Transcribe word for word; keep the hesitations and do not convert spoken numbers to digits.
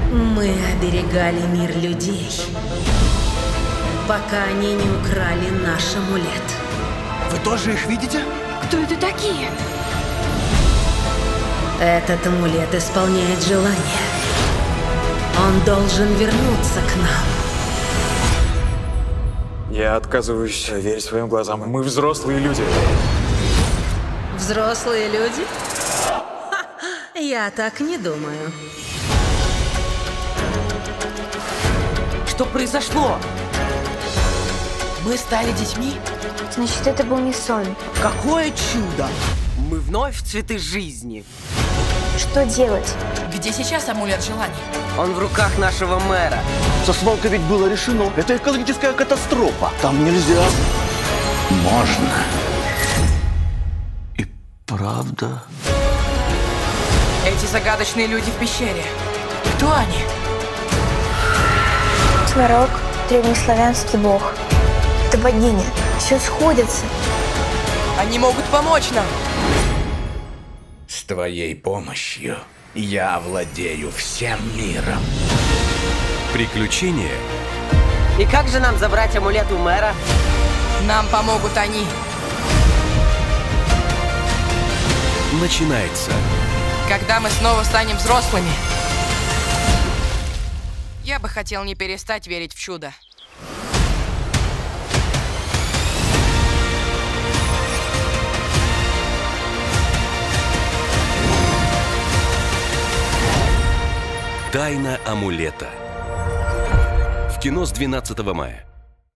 Мы оберегали мир людей, пока они не украли наш амулет. Вы тоже их видите? Кто это такие? Этот амулет исполняет желание. Он должен вернуться к нам. Я отказываюсь верить своим глазам. Мы взрослые люди. Взрослые люди? Ха, я так не думаю. Что произошло? Мы стали детьми? Значит, это был не сон. Какое чудо! Мы вновь цветы жизни. Что делать? Где сейчас амулет желаний? Он в руках нашего мэра. Со свалкой ведь было решено. Это экологическая катастрофа. Там нельзя. Можно. И правда. Эти загадочные люди в пещере. Кто они? Сварог, древнеславянский бог. Это богиня. Все сходится. Они могут помочь нам. С твоей помощью я овладею всем миром. Приключения. И как же нам забрать амулет у мэра? Нам помогут они. Начинается. Когда мы снова станем взрослыми. Я бы хотел не перестать верить в чудо. Тайна амулета. В кино с двенадцатого мая.